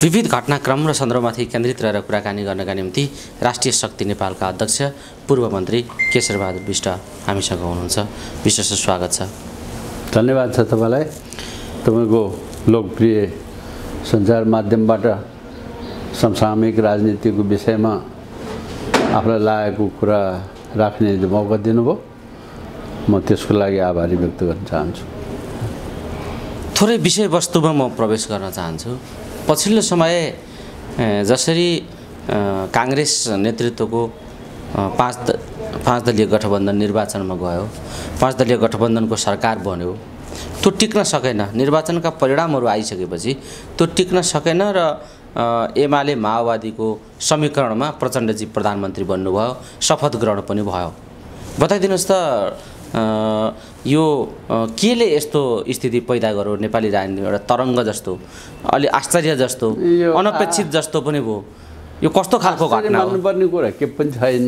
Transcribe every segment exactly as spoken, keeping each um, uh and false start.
विविध घटनाक्रम र सन्दर्भमाथि केन्द्रित रहेर कुराकानी गर्नका निम्ति राष्ट्रिय शक्ति नेपालका अध्यक्ष पूर्व मन्त्री केशरबहादुर बिष्ट हामीसँग हुनुहुन्छ। विशेष स्वागत छ। धन्यवाद छ तपाईलाई। तपाईको लोकप्रिय सञ्चार माध्यमबाट समसामयिक राजनीतिको विषयमा आफूलाई लागेको कुरा राख्ने मौका दिनुभयो। म त्यसको लागि आभारी व्यक्त गर्न चाहन्छु। थोरै विषयवस्तुमा म प्रवेश गर्न चाहन्छु। पछिल्लो समय जसरी कांग्रेस नेतृत्वको पाँच पाँच दलीय गठबन्धन निर्वाचनमा गयो, पाँच दलीय गठबन्धनको सरकार बन्यो, त्यो टिक्न सकेन। निर्वाचनका परिणामहरू आइसकेपछि त्यो टिक्न सकेन र एमाले माओवादीको समीकरणमा प्रचण्डजी प्रधानमन्त्री बन्नुभयो, शपथ ग्रहण पनि भयो। बताइदिनुहोस् त यो केले यस्तो स्थिति पैदा गर्यो? नेपाली राजनीतिमा एउटा तरङ्ग जस्तो, अलि आश्चर्य जस्तो, अनपेक्षित जस्तो पनि भयो। यो कस्तो खालको घटना हो? भन्नुपर्ने कुरा के पनि छैन।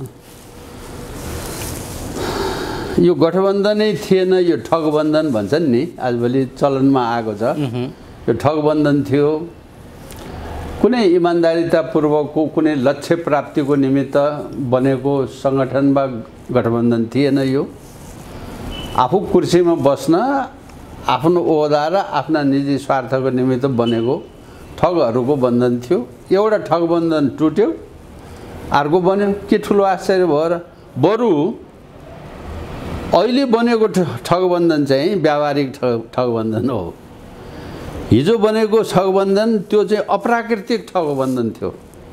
यो गठबन्धनै थिएन, यो ठगबन्धन भन्छन् नि, आजभोलि चलनमा आएको छ। यो ठगबन्धन थियो। कुनै इमान्दारितापूर्वकको कुनै लक्ष्य प्राप्तिको निमित्त बनेको सङ्गठन वा गठबन्धन थिएन। यो आफू कुर्सीमा बस्न, आफ्नो ओहदा र आफ्ना निजी स्वार्थको निमित्त बनेको ठगहरूको बन्धन थियो। एउटा ठगबन्धन टुट्यो, अर्को बन्यो। के ठुलो आश्चर्य भयो र? बरु अहिले बनेको ठगबन्धन चाहिँ व्यावहारिक ठगबन्धन हो। हिजो बनेको ठगबन्धन त्यो चाहिँ अप्राकृतिक ठगबन्धन थियो।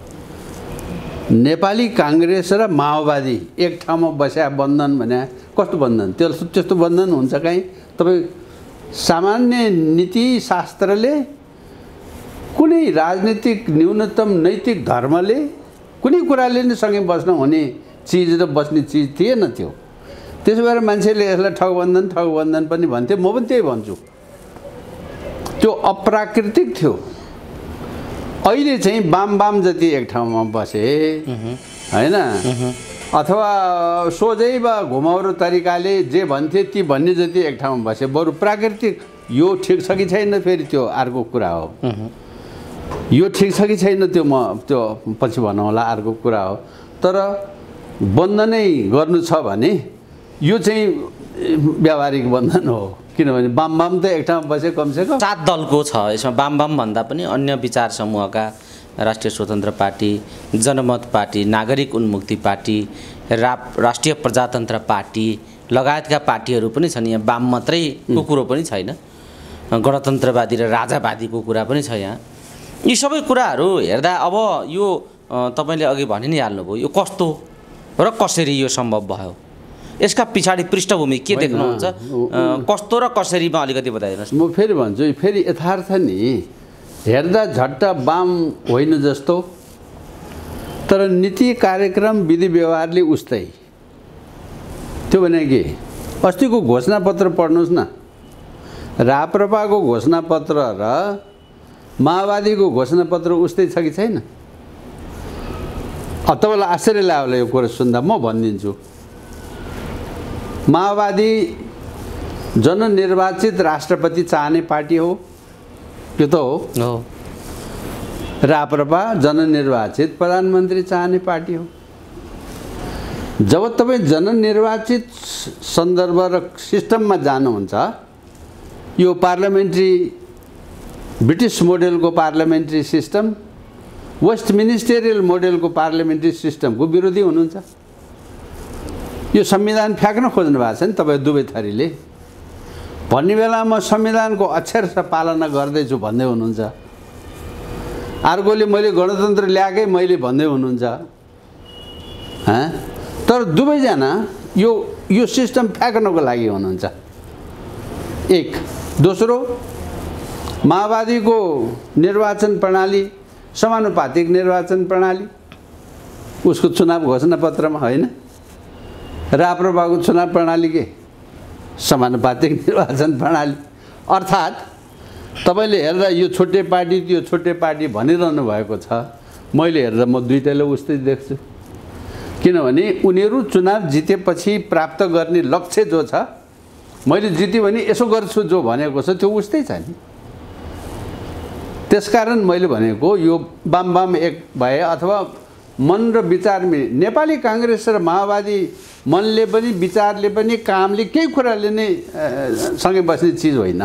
नेपाली कांग्रेस र माओवादी एक ठाउँमा बस्या बन्धन भने कस्तो बन्धन? त्यो त्यस्तो बन्धन हुन्छ कहीँ? तपाईँ सामान्य नीति शास्त्रले, कुनै राजनीतिक न्यूनतम नैतिक धर्मले, कुनै कुराले नै सँगै बस्न हुने चिज र बस्ने चिज थिएन त्यो। त्यसो भएर मान्छेले यसलाई ठगबन्धन ठगबन्धन पनि भन्थे। म पनि त्यही भन्छु। त्यो अप्राकृतिक थियो। अहिले चाहिँ बाम बाम जति एक ठाउँमा बसे हैन, अथवा सोझै वा घुमाउरो तरिकाले जे भन्थे ती भन्ने जति एक ठाउँमा बसे, बरु प्राकृतिक यो ठिक छ कि छैन फेरि त्यो अर्को कुरा हो। यो ठिक छ कि छैन त्यो म त्यो पछि भनौँला, अर्को कुरा हो। तर बन्धनै गर्नु छ भने यो चाहिँ व्यावहारिक बन्धन हो। किनभने वाम वाम त एक ठाउँमा बसे कमसेकम सात दलको छ। यसमा वाम वाम भन्दा पनि अन्य विचार समूहका राष्ट्रिय स्वतन्त्र पार्टी, जनमत पार्टी, नागरिक उन्मुक्ति पार्टी, रा राष्ट्रिय प्रजातन्त्र पार्टी लगायतका पार्टीहरू पनि छन्। यहाँ वाम मात्रैको कुरो पनि छैन, गणतन्त्रवादी र राजावादीको कुरा पनि छ यहाँ। यी सबै कुराहरू हेर्दा अब यो तपाईँले अघि भनि नै हाल्नुभयो, यो कस्तो र कसरी यो सम्भव भयो? यसका पछाडि पृष्ठभूमि के देख्नुहुन्छ? कस्तो र कसरीमा अलिकति बताइदिनुहोस्। म फेरि भन्छु, फेरि यथार्थ नि हेर्दा झट्ट वाम होइन जस्तो, तर नीति कार्यक्रम विधि व्यवहारले उस्तै। त्यो भने के? अस्तिको घोषणापत्र पढ्नुहोस् न। राप्रपाको घोषणापत्र र माओवादीको घोषणापत्र उस्तै छ कि छैन? अब तपाईँलाई आश्चर्य लाग्यो होला यो कुरा सुन्दा। म भनिदिन्छु, माओवादी जननिर्वाचित राष्ट्रपति चाहने पार्टी हो, त्यो त हो। राप्रपा जननिर्वाचित प्रधानमन्त्री चाहने पार्टी हो। जब तपाईँ जननिर्वाचित सन्दर्भ र सिस्टममा जानुहुन्छ, यो पार्लियामेन्ट्री ब्रिटिस मोडेलको पार्लियामेन्ट्री सिस्टम, वेस्ट मिनिस्टेरियल मोडेलको पार्लियामेन्ट्री सिस्टमको विरोधी हुनुहुन्छ। यो संविधान फ्याँक्न खोज्नु भएको छ नि तपाईँ दुवै थरीले। भन्ने बेलामा संविधानको अक्षरशः पालना गर्दैछु भन्दै हुनुहुन्छ, अर्कोले मैले गणतन्त्र ल्याएकै मैले भन्दै हुनुहुन्छ। हाँ, तर दुवैजना यो यो सिस्टम फ्याँक्नको लागि हुनुहुन्छ। एक। दोस्रो, माओवादीको निर्वाचन प्रणाली समानुपातिक निर्वाचन प्रणाली, उसको चुनाव घोषणापत्रमा होइन। राप्रपाको चुनाव प्रणाली के? समानुपातिक निर्वाचन प्रणाली। अर्थात् तपाईँले हेर्दा यो छुट्टै पार्टी त्यो छुट्टै पार्टी भनिरहनु भएको छ। मैले हेर्दा म दुईटैलाई उस्तै देख्छु। किनभने उनीहरू चुनाव जितेपछि प्राप्त गर्ने लक्ष्य जो छ, मैले जित्यो भने यसो गर्छु जो भनेको छ त्यो उस्तै छ नि। त्यसकारण मैले भनेको यो वाम वाम एक भए अथवा मन र विचार मिले नेपाली काङ्ग्रेस र माओवादी मनले पनि विचारले पनि कामले केही कुराले नै सँगै बस्ने चिज होइन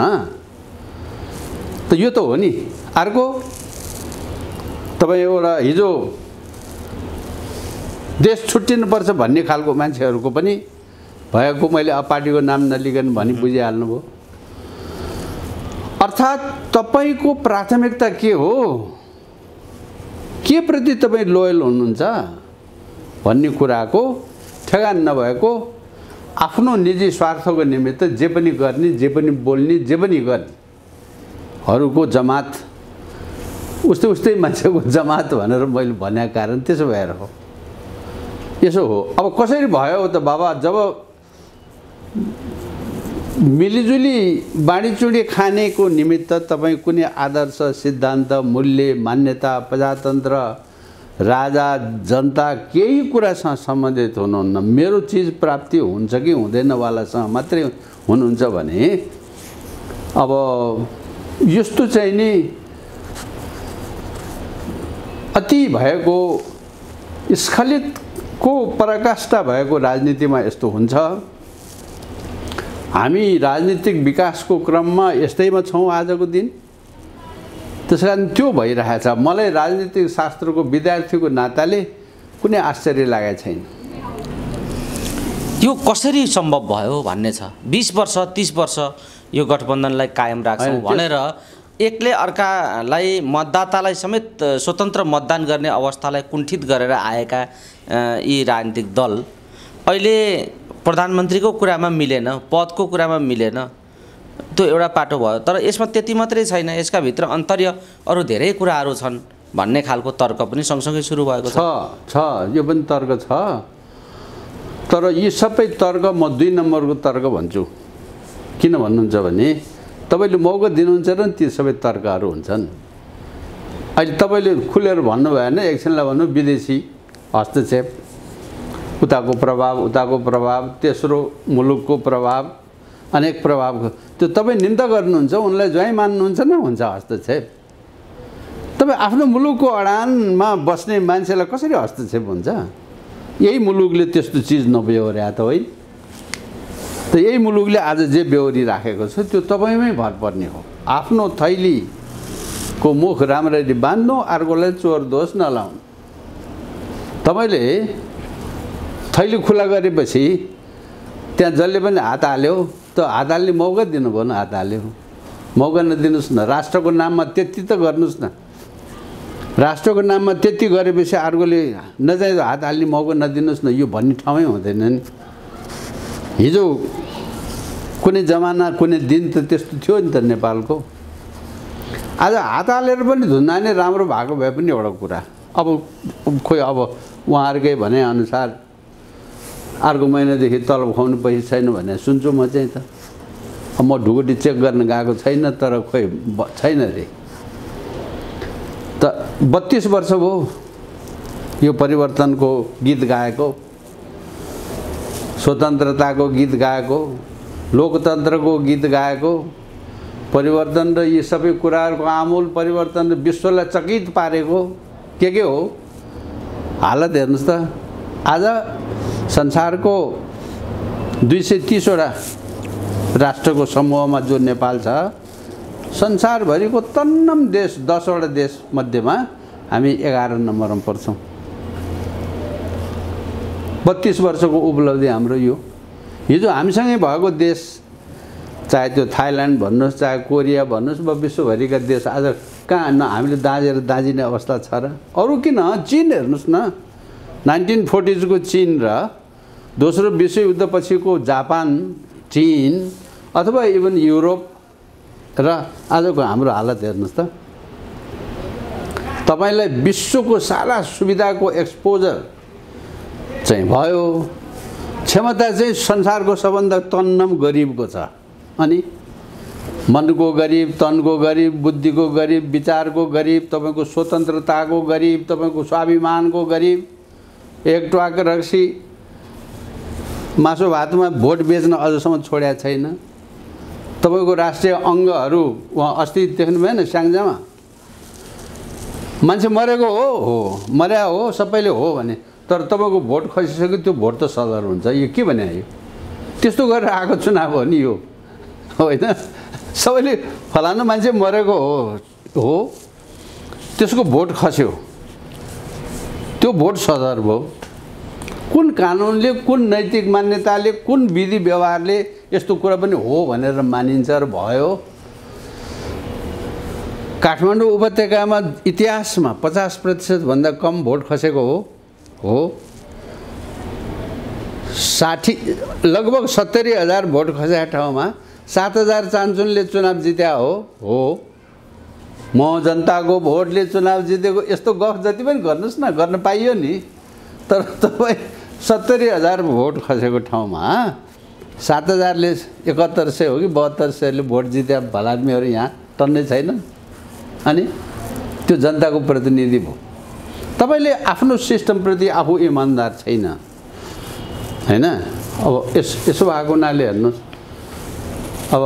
त यो त हो नि। अर्को तपाईँ एउटा हिजो देश छुट्टिनुपर्छ भन्ने खालको मान्छेहरूको पनि भएको मैले अब पार्टीको नाम नलिकन भनी बुझिहाल्नुभयो। अर्थात् तपाईँको प्राथमिकता के हो, के प्रति तपाईँ लोयल हुनुहुन्छ भन्ने कुराको ठेगान नभएको आफ्नो निजी स्वार्थको निमित्त जे पनि गर्ने जे पनि बोल्ने जे पनि गर्ने हरूको जमात उस्तै उस्तै मान्छेको जमात भनेर मैले भनेको कारण त्यसो भएर हो। यसो हो। अब कसरी भयो त बाबा, जब मिलिजुली बाँडीचुँडी खानेको निमित्त तपाईँ कुनै आदर्श सिद्धान्त मूल्य मान्यता प्रजातन्त्र राजा जनता केही कुरासँग सम्बन्धित हुनुहुन्न, मेरो चिज प्राप्ति हुन्छ कि हुँदैन वालासँग मात्रै हुनुहुन्छ भने अब यस्तो चाहिँ नि अति भएको स्खलितको पराकाष्ठा भएको राजनीतिमा यस्तो हुन्छ। हामी राजनीतिक विकासको क्रममा यस्तैमा छौँ आजको दिन। त्यस कारण त्यो भइरहेछ। मलाई राजनीतिक शास्त्रको विद्यार्थीको नाताले कुनै आश्चर्य लागेको छैन। यो कसरी सम्भव भयो भन्ने छ। बीस वर्ष तीस वर्ष यो गठबन्धनलाई कायम राख्छौँ भनेर एकले अर्कालाई मतदातालाई समेत स्वतन्त्र मतदान गर्ने अवस्थालाई कुण्ठित गरेर आएका यी राजनीतिक दल अहिले प्रधानमन्त्रीको कुरामा मिलेन, पदको कुरामा मिलेन, त्यो एउटा पाटो भयो। तर यसमा त्यति मात्रै छैन, यसका भित्र अन्तर्य अरू धेरै कुराहरू छन् भन्ने खालको तर्क पनि सँगसँगै सुरु भएको छ। छ यो पनि तर्क छ। तर यी सबै तर्क म दुई नम्बरको तर्क भन्छु। किन भन्नुहुन्छ भने तपाईँले मौका दिनुहुन्छ र ती सबै तर्कहरू हुन्छन्। अहिले तपाईँले खुलेर भन्नु भएन, एकछिनलाई भन्नु विदेशी हस्तक्षेप, उताको प्रभाव उताको प्रभाव, तेस्रो मुलुकको प्रभाव, अनेक प्रभाव, त्यो तपाईँ निन्दा गर्नुहुन्छ, उनलाई ज्वाइँ मान्नुहुन्छ न हुन्छ हस्तक्षेप। तपाईँ आफ्नो मुलुकको अडानमा बस्ने मान्छेलाई कसरी हस्तक्षेप हुन्छ? यही मुलुकले त्यस्तो चिज नबेहोर्या त होइन। त यही मुलुकले आज जे बेहोरी राखेको छ त्यो तपाईँमै भर पर्ने हो। आफ्नो थैलीको मुख राम्ररी बाँध्नु, अर्कोलाई चोर दोष नलाउनु। तपाईँले थैली खुला गरेपछि त्यहाँ जसले पनि हात हाल्यो त हात हाल्ने मौका दिनुभयो न, हात हाल्यो, मौका नदिनुहोस् न। राष्ट्रको नाममा त्यति त गर्नुहोस् न। राष्ट्रको नाममा त्यति गरेपछि अर्कोले नजाँदा हात हाल्ने मौका नदिनुहोस् न, यो भन्ने ठाउँमै हुँदैन नि। हिजो कुनै जमाना कुनै दिन त त्यस्तो थियो नि त नेपालको। आज हात हालेर पनि धुन्दाने राम्रो भएको भए पनि एउटा कुरा। अब खोइ अब उहाँहरूकै भनेअनुसार अर्को महिनादेखि तलब खुवाउनु पैसा छैन भने सुन्छु म चाहिँ त। अब म ढुकुटी चेक गर्न गएको छैन, तर खोइ छैन रे। त बत्तीस वर्ष भयो यो परिवर्तनको गीत गाएको, स्वतन्त्रताको गीत गाएको, लोकतन्त्रको गीत गाएको, परिवर्तन र यी सबै कुराहरूको आमूल परिवर्तन विश्वलाई चकित पारेको के के हो हालत हेर्नुहोस् त। आज संसारको दुई सय तीसवटा राष्ट्रको समूहमा जो नेपाल छ, संसारभरिको तन्नम देश दसवटा देश मध्येमा हामी एघार नम्बरमा पर्छौँ। बत्तीस वर्षको उपलब्धि हाम्रो यो। हिजो हामीसँगै भएको देश, चाहे त्यो थाइल्यान्ड भन्नुहोस्, चाहे कोरिया भन्नुहोस्, वा विश्वभरिका देश आज कहाँ न हामीले दाँजेर दाँजिने अवस्था छ र? अरू किन? चीन हेर्नुहोस् न, नाइन्टिन फोर्टिजको चीन र दोस्रो विश्वयुद्धपछिको जापान, चीन अथवा इभन युरोप र आजको हाम्रो हालत हेर्नुहोस् त। तपाईँलाई विश्वको सारा सुविधाको एक्सपोजर चाहिँ भयो। क्षमता चाहिँ संसारको सबभन्दा तन्नम गरिबको छ। अनि मनको गरिब, तनको गरिब, बुद्धिको गरिब, विचारको गरिब, तपाईँको स्वतन्त्रताको गरिब, तपाईँको स्वाभिमानको गरिब। एक ट्वाक रक्सी मासु भातमा भोट बेच्न अझसम्म छोडेको छैन। तपाईँको राष्ट्रिय अङ्गहरू उहाँ अस्ति देख्नु भएन स्याङ्जामा मान्छे मरेको हो हो मर्या हो सबैले हो भने तर तपाईँको भोट खसिसक्यो त्यो भोट त सदर हुन्छ यो के भने यो त्यस्तो गरेर आएको चुनाव हो नि यो होइन सबैले फलानु मान्छे मरेको हो हो त्यसको भोट खस्यो त्यो भोट सदर भयो कुन कानुनले कुन नैतिक मान्यताले कुन विधि व्यवहारले यस्तो कुरा पनि हो भनेर मानिन्छ र भयो काठमाडौँ उपत्यकामा इतिहासमा पचास प्रतिशतभन्दा कम भोट खसेको हो हो साठी लगभग सत्तरी हजार भोट खसेका ठाउँमा सात हजार चान्चुनले चुनाव जित्या हो हो म जनताको भोटले चुनाव जितेको यस्तो गफ जति पनि गर्नुहोस् न गर्न पाइयो नि तर तपाईँ सत्तरी हजार भोट खसेको ठाउँमा सात हजारले एकहत्तर सय हो कि बहत्तर सयले भोट जित्या भलादमीहरू यहाँ टन्नै छैन अनि त्यो जनताको प्रतिनिधि भयो तपाईले आफ्नो सिस्टमप्रति आफू इमान्दार छैन हैन अब यस यसो भएको हुनाले हेर्नुहोस् अब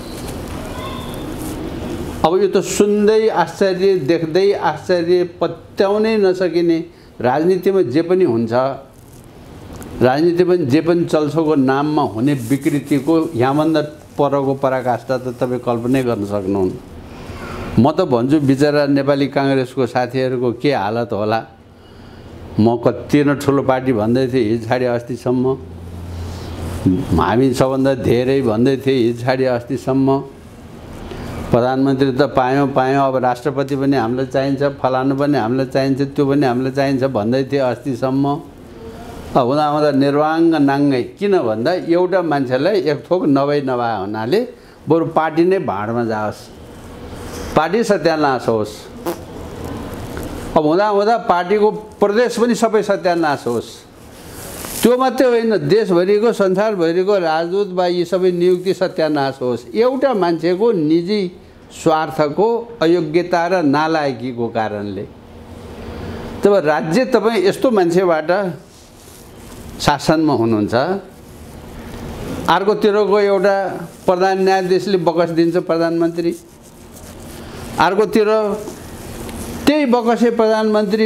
अब यो त सुन्दै आश्चर्य देख्दै आश्चर्य पत्याउनै नसकिने राजनीतिमा जे पनि हुन्छ राजनीतिमा जे पनि चल्छको नाममा हुने विकृतिको यहाँभन्दा परको पराकाष्ठा त तपाईँ कल्पनै गर्न सक्नुहुन्न म त भन्छु बिचरा नेपाली कांग्रेसको साथीहरूको के हालत होला म कति न ठुलो पार्टी भन्दै थिएँ हिजोछाडि अस्तिसम्म हामी सबभन्दा धेरै भन्दै थिएँ हिजोछाडि अस्तिसम्म प्रधानमन्त्री त पायौँ पायौँ अब राष्ट्रपति पनि हामीलाई चाहिन्छ फलानु पनि हामीलाई चाहिन्छ त्यो पनि हामीलाई चाहिन्छ भन्दै थिएँ अस्तिसम्म अब हुँदा हुँदा निर्वाङ्ग नाङ्गै किन भन्दा एउटा मान्छेलाई एक थोक नभई नभए हुनाले बरु पार्टी नै भाँडमा जाओस् पार्टी सत्यानाश होस् अब हुँदा हुँदा पार्टीको प्रदेश पनि सबै सत्यानाश होस् त्यो मात्रै होइन देशभरिको संसारभरिको राजदूत वा यी सबै नियुक्ति सत्यानाश होस् एउटा मान्छेको निजी स्वार्थको अयोग्यता र नालायकीको कारणले तब राज्य तपाईँ यस्तो मान्छेबाट शासनमा हुनुहुन्छ अर्कोतिरको एउटा प्रधान न्यायाधीशले बकस दिन्छ प्रधानमन्त्री अर्कोतिर त्यही बकसे प्रधानमन्त्री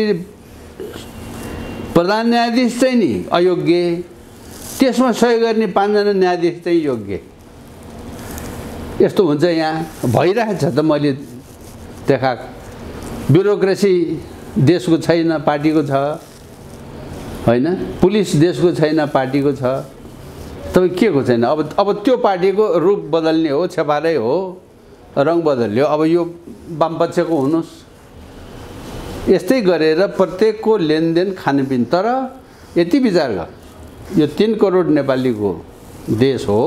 प्रधान न्यायाधीश चाहिँ नि अयोग्य त्यसमा सही गर्ने पाँचजना न्यायाधीश चाहिँ योग्य यस्तो हुन्छ यहाँ भइरहेछ त मैले देखा ब्युरोक्रेसी देशको छैन पार्टीको छ हैन पुलिस देशको छैन पार्टीको छ तपाईँ के को छैन अब अब त्यो पार्टीको रूप बदल्ने हो छेपारै हो रङ बदल्यो अब यो वामपक्षको हुनुस् यस्तै गरेर प्रत्येकको लेनदेन खानपिन तर यति विचार गर यो तीन करोड नेपालीको देश हो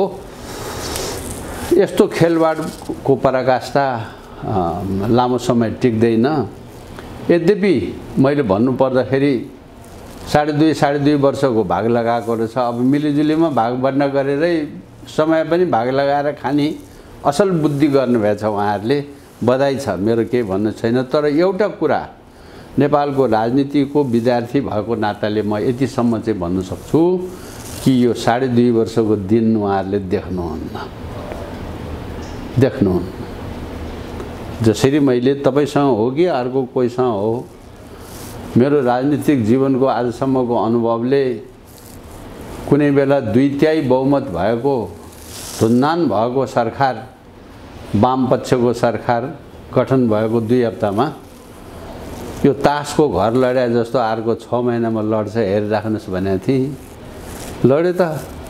यस्तो खेलवाडको पराकाष्ठा लामो समय टिक्दैन यद्यपि मैले भन्नु पर्दाखेरि साढे दुई साढे दुई वर्षको भाग लगाएको रहेछ अब मिलिजुलीमा भाग बन्न गरेरै समय पनि भाग लगाएर खाने असल बुद्धि गर्नुभएछ उहाँहरूले बधाई छ मेरो केही भन्नु छैन तर एउटा कुरा नेपालको राजनीतिको विद्यार्थी भएको नाताले म यतिसम्म चाहिँ भन्न सक्छु कि यो साढे दुई वर्षको दिन उहाँहरूले देख्नुहुन्न देख्नुहुन्न जसरी मैले तपाईसँग हो कि अर्को कोहीसँग हो मेरो राजनीतिक जीवनको आजसम्मको अनुभवले कुनै बेला दुई तिहाई बहुमत भएको धुन्नान भएको सरकार वामपक्षको सरकार गठन भएको दुई हप्तामा यो तासको घर लड्या जस्तो अर्को छ महिनामा लड्छ हेरिराख्नुहोस् भनेको थिएँ लड्यो त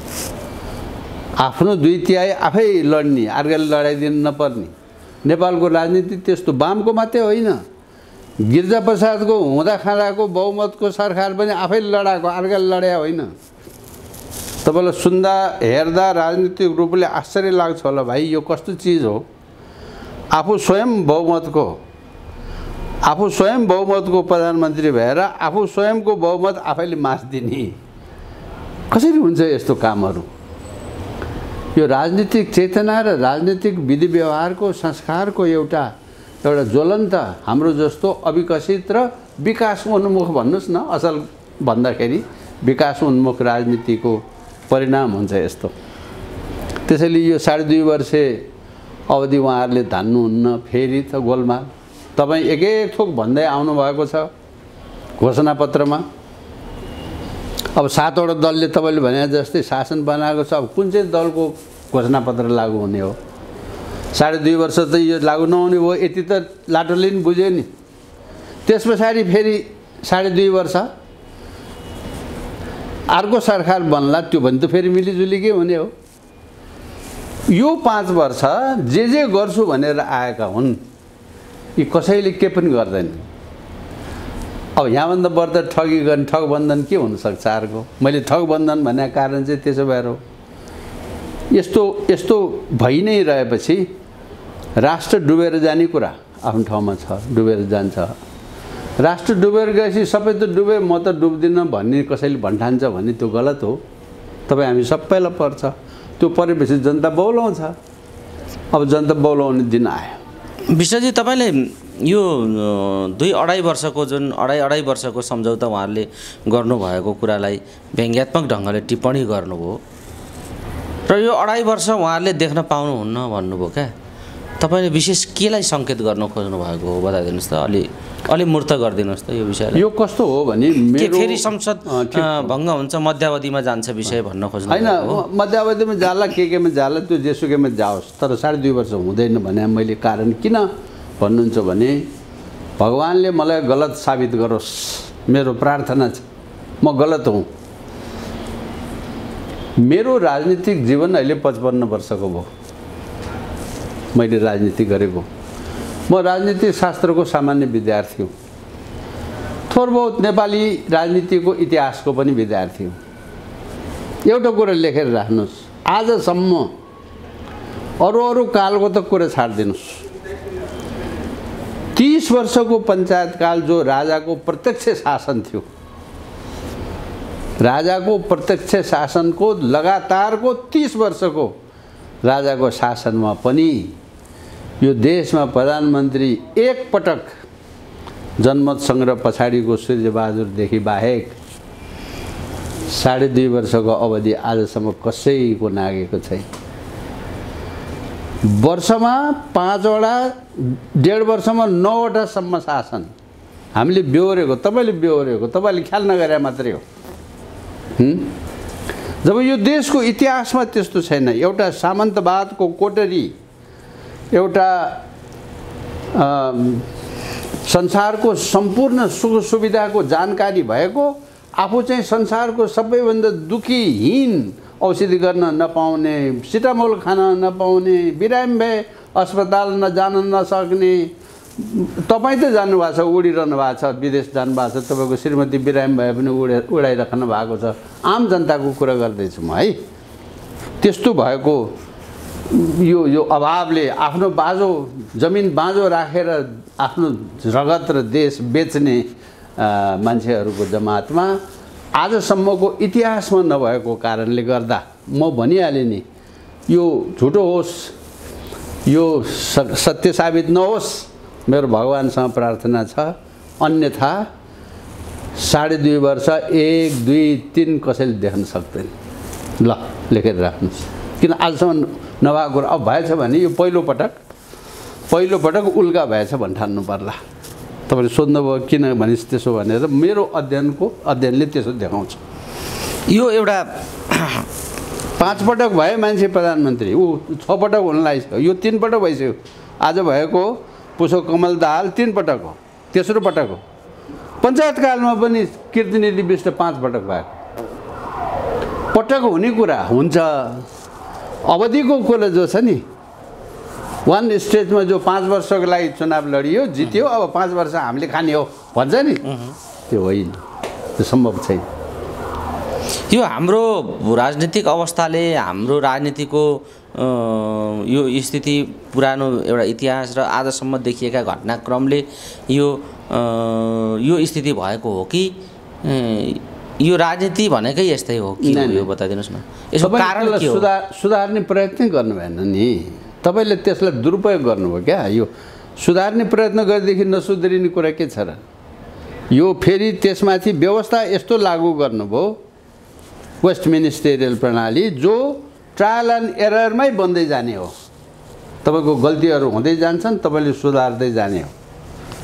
आफ्नो दुई तिहाई आफै लड्ने अर्काले लडाइदिनु नपर्ने नेपालको राजनीति त्यस्तो वामको मात्रै होइन गिरिजाप्रसादको हुँदा खाँदाको बहुमतको सरकार पनि आफै लडाएको अर्काले लड्या होइन तपाईलाई सुन्दा हेर्दा राजनीतिक रूपले आश्चर्य लाग्छ होला भाइ यो कस्तो चिज हो आफू स्वयं बहुमतको आफू स्वयं बहुमतको प्रधानमन्त्री भएर आफू स्वयंको बहुमत आफैले मास्दिने कसरी हुन्छ यस्तो कामहरू यो राजनीतिक चेतना र राजनीतिक विधि व्यवहारको संस्कारको एउटा एउटा ज्वलन्त हाम्रो जस्तो अविकसित र विकास उन्मुख भन्नुस् न असल भन्दाखेरि विकास उन्मुख राजनीतिको परिणाम हुन्छ यस्तो त्यसैले यो साढे दुई वर्ष अवधि उहाँहरूले धान्नुहुन्न फेरि त गोलमाल तपाईँ एक एक थोक भन्दै आउनुभएको छ घोषणापत्रमा। अब सातवटा दलले तपाईँले भने जस्तै शासन बनाएको छ, अब कुन चाहिँ दलको घोषणापत्र लागू हुने हो? साढे दुई वर्ष त यो लागू नहुने भयो, यति त लाटोले नि बुझ्यो नि। त्यस पछाडि फेरि साढे दुई वर्ष अर्को सरकार बन्ला, त्यो भने त फेरि मिलिजुलीकै हुने हो। यो पाँच वर्ष जे जे गर्छु भनेर आएका हुन्, यी कसैले के पनि गर्दैन। अब यहाँभन्दा बढ्ता ठगी गर्ने ठगबन्धन के हुनसक्छ अर्को? मैले ठगबन्धन भनेको कारण चाहिँ त्यसो भएर हो। यस्तो यस्तो भइ नै रहेपछि राष्ट्र डुबेर जाने कुरा आफ्नो ठाउँमा छ, डुबेर जान्छ। राष्ट्र डुबेर गएपछि सबै त डुबे, म त डुब्दिनँ भन्ने कसैले भन्ठान्छ भने त्यो गलत हो। तपाईँ हामी सबैलाई पर्छ, त्यो परेपछि जनता बौलाउँछ। अब जनता बौलाउने दिन आयो। विश्वजी, तपाईँले यो दुई अढाई वर्षको जुन अढाई अढाई वर्षको सम्झौता उहाँहरूले गर्नुभएको कुरालाई व्यङ्ग्यात्मक ढङ्गले टिप्पणी गर्नुभयो र यो अढाई वर्ष उहाँहरूले देख्न पाउनुहुन्न भन्नुभयो क्या। तपाईँले विशेष केलाई सङ्केत गर्न खोज्नु भएको हो बताइदिनुहोस् त, अलि अलि मूर्त गरिदिनुहोस् त यो विषयलाई। यो कस्तो हो भने के फेरि संसद भङ्ग हुन्छ, मध्यावधिमा जान्छ विषय भन्न खोज्नु होइन? मध्यावधिमा जाला, के केमा जाला, त्यो जेसुकैमा जाओस्, तर साढे दुई वर्ष हुँदैन भने मैले कारण किन भन्नुहुन्छ भने भगवान्ले मलाई गलत साबित गरोस्, मेरो प्रार्थना छ, म गलत हुँ। मेरो राजनीतिक जीवन अहिले पचपन्न वर्षको भयो, मैले राजनीति गरेको। म राजनीतिक शास्त्रको सामान्य विद्यार्थी हुँ, थोर बहुत नेपाली राजनीतिको इतिहासको पनि विद्यार्थी हुँ। एउटा कुरा लेखेर राख्नुहोस्, आजसम्म अरू अरू कालको त कुरा छाडिदिनुहोस्, तीस वर्षको पञ्चायतकाल जो राजाको प्रत्यक्ष शासन थियो, राजाको प्रत्यक्ष शासनको लगातारको तीस वर्षको राजाको शासनमा पनि यो देशमा प्रधानमन्त्री एक पटक जनमत सङ्ग्रह पछाडिको सूर्यबहादुरदेखि बाहेक साढे दुई वर्षको अवधि आजसम्म कसैको नागेको छैन। वर्षमा पाँचवटा, डेढ वर्षमा नौवटासम्म शासन हामीले बेहोरेको, तपाईँले बेहोरेको, तपाईँले ख्याल नगरे मात्रै हो। जब यो देशको इतिहासमा त्यस्तो छैन, एउटा सामन्तवादको कोटरी, एउटा संसारको सम्पूर्ण सुख सुविधाको जानकारी भएको, आफू चाहिँ संसारको सबैभन्दा दुखीहीन, औषधि गर्न नपाउने, सिटामोल खान नपाउने, बिरामी भए अस्पताल नजान नसक्ने। तपाईँ त जानुभएको छ, उडिरहनु भएको छ, विदेश जानुभएको छ, तपाईँको श्रीमती बिरामी भए पनि उडे उडाइराख्नु भएको छ। आम जनताको कुरा गर्दैछु म है। त्यस्तो भएको यो यो अभावले आफ्नो बाँझो जमिन बाँझो राखेर आफ्नो रगत र देश बेच्ने मान्छेहरूको जमातमा आजसम्मको इतिहासमा नभएको कारणले गर्दा म भनिहालेँ नि, यो झुटो होस्, यो सत्य साबित नहोस्, मेरो भगवान्सँग प्रार्थना छ। अन्यथा साढे दुई वर्ष एक दुई तिन कसैले देख्न सक्दैन। ल लेखेर राख्नुहोस्, किन आजसम्म नभएको कुरा अब भएछ भने यो पहिलो पटक पहिलो पटक उल्का भएछ भन्ठान्नु पर्ला। तपाईँले सोध्नुभयो किन भनिस् त्यसो भनेर, मेरो अध्ययनको अध्ययनले त्यसो देखाउँछ। यो एउटा पाँच पटक भयो मान्छे प्रधानमन्त्री, ऊ छ पटक हुन लागिसक्यो, यो तिन पटक भइसक्यो। आज भएको पुष्प कमल दाहाल तिन पटक हो, तेस्रो पटक हो। पञ्चायतकालमा पनि कीर्तिनिधि विष्ट पाँच पटक भएको। पटक हुने कुरा हुन्छ, अवधिको कुरा जो छ नि, वान स्टेजमा जो पाँच वर्षको लागि चुनाव लडियो जित्यो, अब पाँच वर्ष हामीले खाने हो भन्छ नि, त्यो होइन, त्यो सम्भव छैन। यो हाम्रो राजनीतिक अवस्थाले हाम्रो राजनीतिको यो स्थिति, पुरानो एउटा इतिहास र आजसम्म देखिएका घटनाक्रमले यो यो स्थिति भएको हो कि यो राजनीति भनेकै यस्तै हो कि यो बताइदिनुहोस् न। यसको कारण के हो? सुधार सुधार्ने प्रयत्न गर्नु भएन नि, तपाईँले त्यसलाई दुरुपयोग गर्नुभयो क्या। यो सुधार्ने प्रयत्न गरेदेखि नसुध्रिने कुरा के छ र? यो फेरि त्यसमाथि व्यवस्था यस्तो लागू गर्नुभयो, वेस्ट मिनिस्टेरियल प्रणाली, जो ट्रायल एन्ड एररमै बन्दै जाने हो। तपाईँको गल्तीहरू हुँदै जान्छन्, तपाईँले सुधार्दै जाने हो।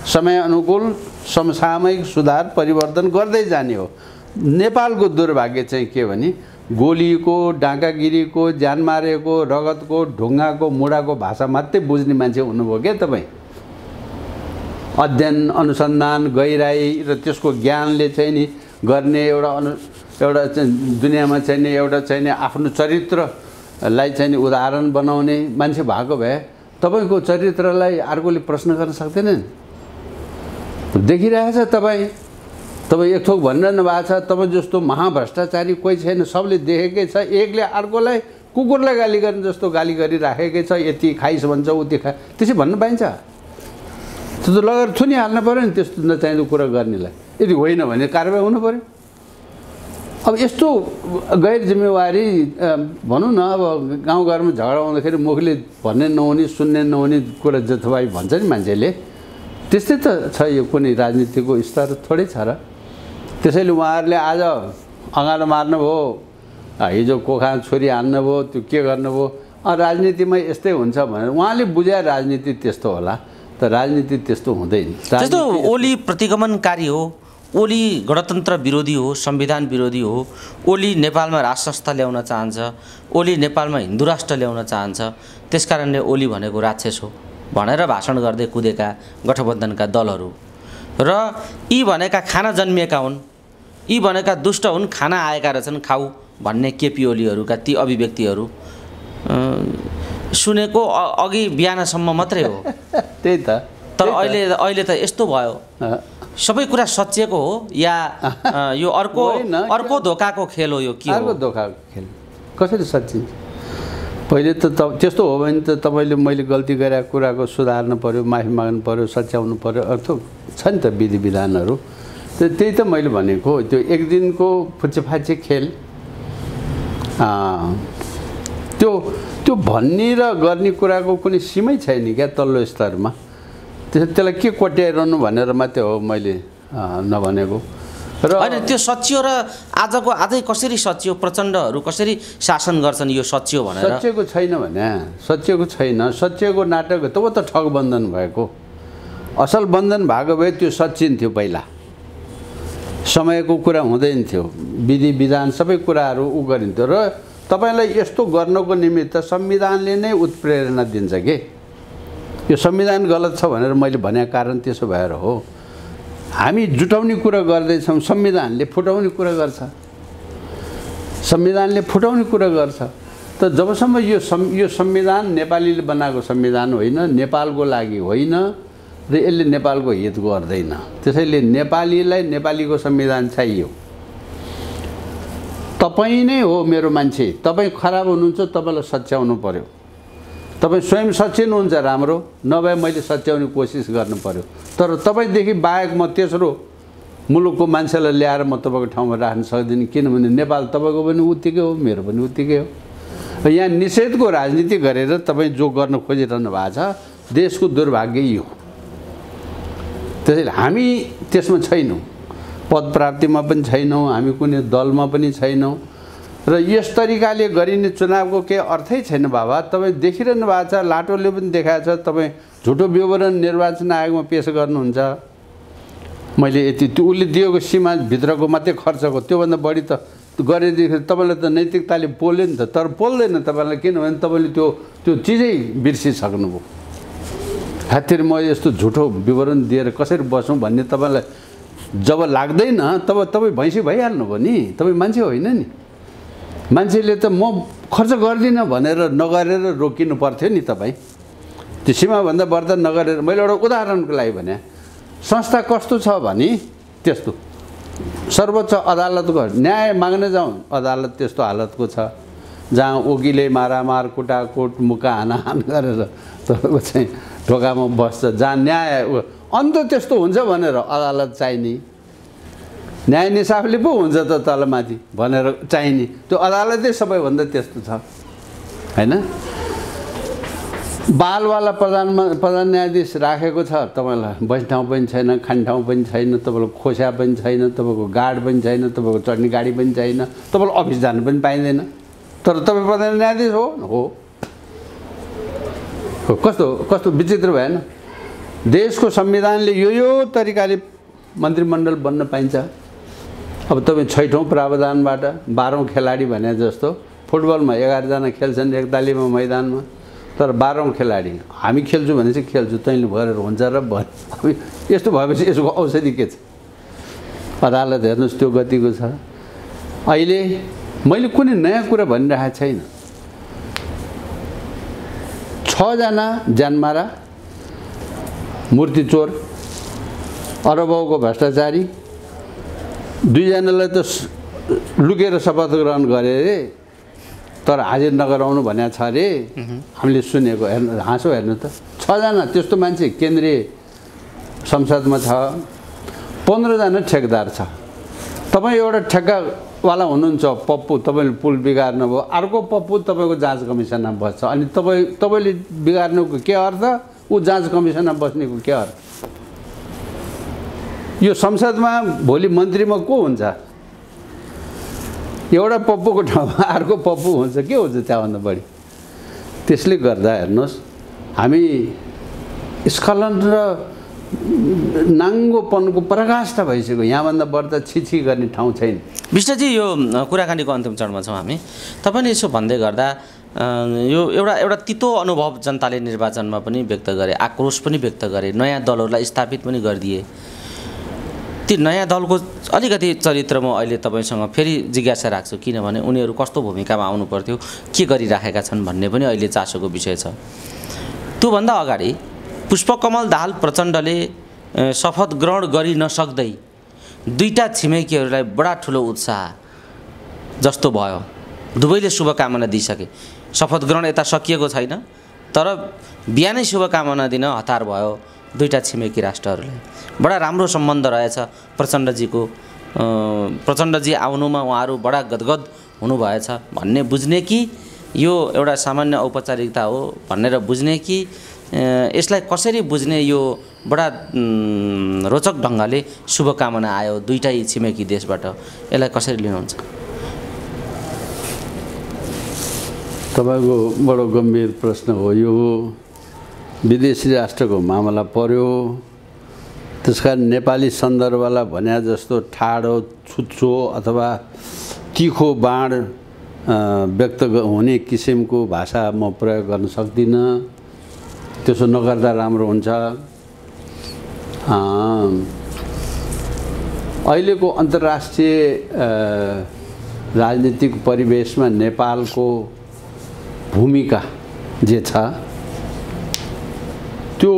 समय अनुकूल समसामयिक सुधार परिवर्तन गर्दै जाने हो। नेपालको दुर्भाग्य चाहिँ के भने गोलीको, डाँकागिरीको, ज्यान मारेको, रगतको, ढुङ्गाको, मुढाको भाषा मात्रै बुझ्ने मान्छे हुनुभयो क्या तपाईँ। अध्ययन, अनुसन्धान, गहिराई र त्यसको ज्ञानले चाहिँ नि गर्ने एउटा अनु एउटा चाहिँ दुनियाँमा चाहिँ नि एउटा चाहिँ नि आफ्नो चरित्रलाई चाहिँ नि उदाहरण बनाउने मान्छे भएको भए तपाईँको चरित्रलाई अर्कोले प्रश्न गर्न सक्दैन नि। देखिरहेछ तपाईँ तपाईँ एक थोक भनिरहनु भएको छ, तपाईँ जस्तो महाभ्रष्टाचारी कोही छैन, सबले देखेकै छ। एकले अर्कोलाई कुकुरलाई गाली गर्ने जस्तो गाली गरिराखेकै छ, यति खाइस भन्छ उति खा, त्यसै भन्नु पाइन्छ? त्यो त लगेर थुनिहाल्नु पऱ्यो नि त्यस्तो नचाहिँदो कुरा गर्नेलाई। यदि होइन भने कारबाही हुनु पऱ्यो। अब यस्तो गैर जिम्मेवारी भनौँ न, अब गाउँघरमा झगडा आउँदाखेरि मुखले भन्ने नहुने, सुन्ने नहुने कुरा जथाभावी भन्छ नि मान्छेले, त्यस्तै त छ यो कुनै राजनीतिको स्तर थोरै छ र। त्यसैले उहाँहरूले आज अँगालो मार्नुभयो, हिजो कोखा छोरी हान्नुभयो, त्यो के गर्नुभयो, राजनीतिमा यस्तै हुन्छ भनेर उहाँले बुझाए राजनीति त्यस्तो होला, त राजनीति त्यस्तो हुँदैन। जस्तो ओली प्रतिगमनकारी हो, ओली गणतन्त्र विरोधी हो, संविधान विरोधी हो, ओली नेपालमा राज संस्था ल्याउन चाहन्छ, ओली नेपालमा हिन्दू राष्ट्र ल्याउन चाहन्छ, त्यसकारणले ओली भनेको राक्षस हो भनेर भाषण गर्दै कुदेका गठबन्धनका दलहरू र यी भनेका खाना जन्मिएका हुन्, यी भनेका दुष्ट हुन्, खाना आएका रहेछन् खाऊ भन्ने केपी ओलीहरूका ती अभिव्यक्तिहरू सुनेको अघि बिहानसम्म मात्रै हो। त्यही त। तर अहिले अहिले त यस्तो भयो, सबै कुरा सचिएको हो या यो अर्को अर्को धोकाको खेल हो? यो के हो? अर्को धोकाको खेल कसरी सचिन्छ? पहिले त त्यस्तो हो भने त तपाईँले मैले गल्ती गरेको कुराको सुधार्नु पऱ्यो, माफी माग्नु पऱ्यो, सच्याउनु पऱ्यो, अर्थ छ नि त विधि विधानहरू। त्यो त्यही त मैले भनेको, त्यो एक दिनको फुच्चेफाचे खेल त्यो त्यो भन्ने र गर्ने कुराको कुनै सीमै छैन क्या तल्लो स्तरमा। त्यस त्यसलाई के कोट्याइरहनु भनेर मात्रै हो मैले नभनेको। र होइन त्यो सचियो र आजको आजै कसरी सचियो, प्रचण्डहरू कसरी शासन गर्छन् यो सचियो भनेर? सचिएको छैन भने सचिएको छैन, सचिएको नाटक त त ठग बन्धन भएको। असल बन्धन भएको भए त्यो सचिन्थ्यो पहिला, समयको कुरा हुँदैन थियो, विधि विधान सबै कुराहरू उ गरिन्थ्यो। र तपाईँलाई यस्तो गर्नको निमित्त संविधानले नै उत्प्रेरणा दिन्छ कि यो संविधान गलत छ भनेर मैले भनेको कारण त्यसो भएर हो। हामी जुटाउने कुरा गर्दैछौँ, संविधानले फुटाउने कुरा गर्छ, संविधानले फुटाउने कुरा गर्छ। त जबसम्म यो सं यो संविधान नेपालीले बनाएको संविधान होइन, नेपालको लागि होइन र यसले नेपालको हित गर्दैन, त्यसैले नेपालीलाई नेपालीको संविधान चाहियो। तपाईँ नै हो मेरो मान्छे, तपाईँ खराब हुनुहुन्छ, तपाईँलाई सच्याउनु पर्यो। तपाईँ स्वयं सच्याउनुहुन्छ राम्रो, नभए मैले सच्याउने कोसिस गर्नु पर्यो। तर तपाईँदेखि बाहेक म तेस्रो मुलुकको मान्छेलाई ल्याएर म तपाईँको ठाउँमा राख्न सक्दिनँ, किनभने नेपाल तपाईँको पनि उत्तिकै हो, मेरो पनि उत्तिकै हो। यहाँ निषेधको राजनीति गरेर तपाईँ जो गर्न खोजिरहनु भएको छ, देशको दुर्भाग्य यो। त्यसैले हामी त्यसमा छैनौँ, पद प्राप्तिमा पनि छैनौँ, हामी कुनै दलमा पनि छैनौँ र यस तरिकाले गरिने चुनावको केही अर्थै छैन। बाबा तपाईँ देखिरहनु भएको छ, लाटोले पनि देखाएको छ, तपाईँ झुटो विवरण निर्वाचन आयोगमा पेश गर्नुहुन्छ। मैले यति त्यो उसले दिएको सीमाभित्रको मात्रै खर्चको त्योभन्दा बढी त गरेदेखि तपाईँलाई त नैतिकताले पोल्यो नि त, तर पोल्दैन तपाईँलाई, किनभने तपाईँले त्यो त्यो चिजै बिर्सिसक्नुभयो। खातिर म यस्तो झुटो विवरण दिएर कसरी बसौँ भन्ने तपाईँलाई जब लाग्दैन तब तपाईँ भैँसी भइहाल्नु भयो नि, तपाईँ मान्छे होइन नि। मान्छेले त म खर्च गर्दिनँ भनेर नगरेर रोकिनु पर्थ्यो नि तपाईँ, त्यो सीमाभन्दा बढ्ता नगरेर। मैले एउटा उदाहरणको लागि भने संस्था कस्तो छ भने त्यस्तो सर्वोच्च अदालतको न्याय माग्न जाउँ, अदालत त्यस्तो हालतको छ जहाँ वकिलले मारामार कुटाकुट मुक्का हानाहान गरेर तपाईँको चाहिँ ढोकामा बस्छ, जहाँ न्याय अन्त त्यस्तो हुन्छ भनेर अदालत चाहिने, न्याय निसाफले पो हुन्छ त तलमाथि भनेर चाहिने, त्यो अदालतै सबैभन्दा त्यस्तो छ होइन। बालवाला प्रधानमा प्रधान न्यायाधीश राखेको छ, तपाईँलाई बस्ने ठाउँ पनि छैन, खाने ठाउँ पनि छैन, तपाईँको खोस्या पनि छैन, तपाईँको गार्ड पनि छैन, तपाईँको चढ्ने गाडी पनि छैन, तपाईँलाई अफिस जानु पनि पाइँदैन, तर तपाईँ प्रधान न्यायाधीश हो हो कस्तो कस्तो विचित्र भएन? देशको संविधानले यो यो तरिकाले मन्त्रीमण्डल बन्न पाइन्छ। अब तपाईँ छैठौँ प्रावधानबाट बाह्रौँ खेलाडी भने जस्तो फुटबलमा एघारजना खेल्छन् एकतालीमा मैदानमा, तर बाह्रौँ खेलाडी हामी खेल्छु भने चाहिँ खेल्छु, तैँले भएर हुन्छ र भन्। यस्तो भएपछि यसको औषधि के छ? अदालत हेर्नुहोस् त्यो गतिको छ। अहिले मैले कुनै नयाँ कुरा भनिरहेको छैन। छजना ज्यानमारा, मूर्ति चोर, अरबौँको भ्रष्टाचारी, दुईजनालाई त लुकेर शपथ ग्रहण गरे अरे, तर हाजिर नगराउनु भनेको छ अरे। हामीले सुनेको हेर्नु, हाँसो हेर्नु त। छजना त्यस्तो मान्छे केन्द्रीय संसदमा छ, पन्ध्रजना ठेकदार छ। तपाईँ एउटा ठेक्कावाला हुनुहुन्छ पप्पू, तपाईँले पुल बिगार्नुभयो, अर्को पप्पू तपाईँको जाँच कमिसनमा बस्छ, अनि तपाईँ तपाईँले बिगार्नुको के अर्थ? ऊ जाँच कमिसनमा बस्नेको के अर्थ? यो संसदमा भोलि मन्त्रीमा को हुन्छ? एउटा पप्पूको ठाउँमा अर्को पप्पू हुन्छ, के हुन्छ त्यहाँभन्दा बढी? त्यसले गर्दा हेर्नुहोस्, हामी स्खलन र नाङ्गोपनको पराकाष्ठा भइसक्यो। यहाँभन्दा बढ्दा छिछि गर्ने ठाउँ छैन। विष्टजी, यो कुराकानीको अन्तिम चरणमा छौँ हामी। तपाईँले यसो भन्दै गर्दा यो एउटा एउटा तितो अनुभव जनताले निर्वाचनमा पनि व्यक्त गरे, आक्रोश पनि व्यक्त गरे, नयाँ दलहरूलाई स्थापित पनि गरिदिए। ती नयाँ दलको अलिकति चरित्र म अहिले तपाईँसँग फेरि जिज्ञासा राख्छु, किनभने उनीहरू कस्तो भूमिकामा आउनु पर्थ्यो, के गरिराखेका छन् भन्ने पनि अहिले चासोको विषय छ। त्योभन्दा अगाडि पुष्पकमल दाहाल प्रचण्डले शपथ ग्रहण गरि नसक्दै दुईटा छिमेकीहरूलाई बडा ठुलो उत्साह जस्तो भयो। दुवैले शुभकामना दिइसके। शपथ ग्रहण यता सकिएको छैन, तर बिहानै शुभकामना दिन हतार भयो दुईटा छिमेकी राष्ट्रहरूले। बडा राम्रो सम्बन्ध रहेछ प्रचण्डजीको। प्रचण्डजी आउनुमा उहाँहरू बडा गदगद हुनुभएछ भन्ने बुझ्ने कि यो एउटा सामान्य औपचारिकता हो भनेर बुझ्ने कि यसलाई कसरी बुझ्ने? यो बडा रोचक ढङ्गले शुभकामना आयो दुईटै छिमेकी देशबाट, यसलाई कसरी लिनुहुन्छ? तपाईँको बडो गम्भीर प्रश्न हो यो। विदेशी राष्ट्रको मामला पर्यो, त्यसकारण नेपाली सन्दर्भलाई भने जस्तो ठाडो, छुच्चो अथवा तिखो बाण व्यक्त हुने किसिमको भाषा म प्रयोग गर्न सक्दिनँ। त्यसो नगर्दा राम्रो हुन्छ। अहिलेको अन्तर्राष्ट्रिय राजनीतिक परिवेशमा नेपालको भूमिका जे छ, त्यो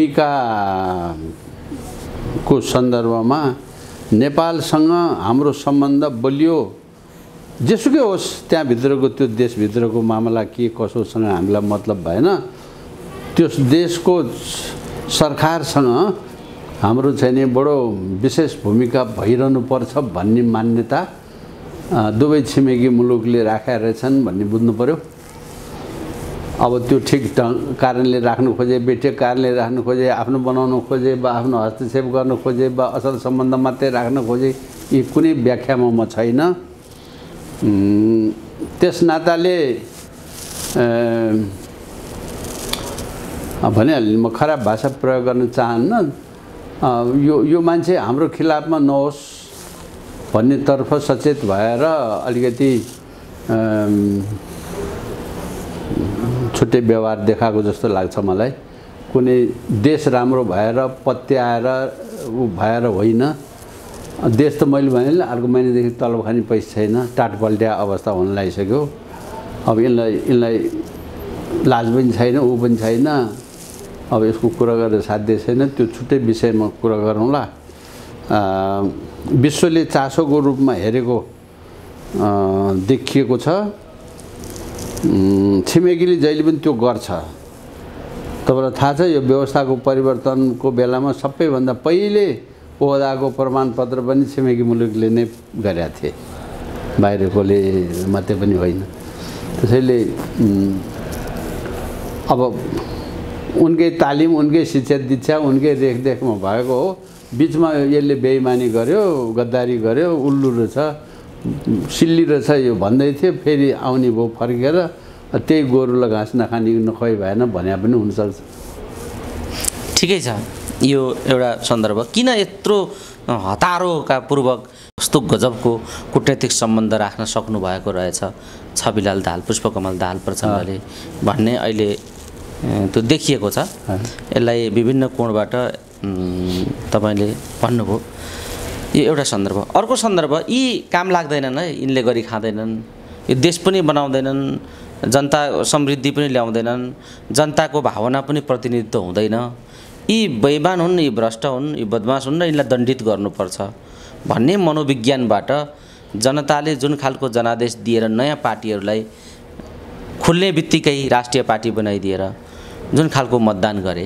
भूमिकाको सन्दर्भमा नेपालसँग हाम्रो सम्बन्ध बलियो जेसुकै होस्, त्यहाँभित्रको त्यो देशभित्रको मामला के कसोसँग हामीलाई मतलब भएन। त्यस देशको सरकारसँग हाम्रो चाहिँ नि बडो विशेष भूमिका भइरहनु पर्छ भन्ने मान्यता दुवै छिमेकी मुलुकले राखेका रहेछन् भन्ने बुझ्नु पर्यो। अब त्यो ठिक कारणले राख्नु खोजे, बेठिक कारणले राख्नु खोजे, आफ्नो बनाउनु खोजे वा आफ्नो हस्तक्षेप गर्न खोजे वा असल सम्बन्ध मात्रै राख्न खोजे, यी कुनै व्याख्यामा म छैन। त्यस नाताले भनिहालेँ, म खराब भाषा प्रयोग गर्न चाहन्न। यो यो मान्छे हाम्रो खिलाफमा नहोस् भन्नेतर्फ सचेत भएर अलिकति छुट्टै व्यवहार देखाएको जस्तो लाग्छ मलाई। कुनै देश राम्रो भएर पत्याएर ऊ भएर होइन। देश त मैले भने अर्को महिनादेखि तलब खाने पैसा छैन, टाटपल्ट्या अवस्था हुन लागिसक्यो। अब यसलाई यसलाई लाज पनि छैन, ऊ पनि छैन। अब यसको कुरा गरेर साध्य छैन, त्यो छुट्टै विषयमा कुरा गरौँला। विश्वले चासोको रूपमा हेरेको देखिएको छ। छिमेकीले जहिले पनि त्यो गर्छ। तपाईँलाई थाहा छ, यो व्यवस्थाको परिवर्तनको बेलामा सबैभन्दा पहिले ओहदाको प्रमाणपत्र पनि छिमेकी मुलुकले नै गरेका थिए, बाहिरकोले मात्रै पनि होइन। त्यसैले अब उनकै तालिम, उनकै शिक्षा दीक्षा, उनकै रेखदेखमा भएको हो। बिचमा यसले बेइमानी गर्यो, गद्दारी गर्यो, उल्लु रहेछ, सिल्ली रहेछ यो भन्दै थियो, फेरि आउने भयो फर्केर, त्यही गोरुलाई घाँस नखाने नखुवाई भएन भने पनि हुनसक्छ। ठिकै छ यो एउटा सन्दर्भ। किन यत्रो हतारोका पूर्वक कस्तो गजबको कूटनैतिक सम्बन्ध राख्न सक्नु भएको रहेछ छविलाल दाहाल पुष्पकमल दाहाल प्रचण्डले भन्ने अहिले त्यो देखिएको छ। यसलाई विभिन्न कोणबाट तपाईँले भन्नुभयो, यो एउटा सन्दर्भ। अर्को सन्दर्भ, यी काम लाग्दैनन् है, यिनले गरी खाँदैनन्, यो देश पनि बनाउँदैनन्, जनता समृद्धि पनि ल्याउँदैनन्, जनताको भावना पनि प्रतिनिधित्व हुँदैन, यी बेइमान हुन्, यी भ्रष्ट हुन्, यी बदमास हुन् र यिनलाई दण्डित गर्नुपर्छ भन्ने मनोविज्ञानबाट जनताले जुन खालको जनादेश दिएर नयाँ पार्टीहरूलाई खुल्ने बित्तिकै राष्ट्रिय पार्टी बनाइदिएर जुन खालको मतदान गरे,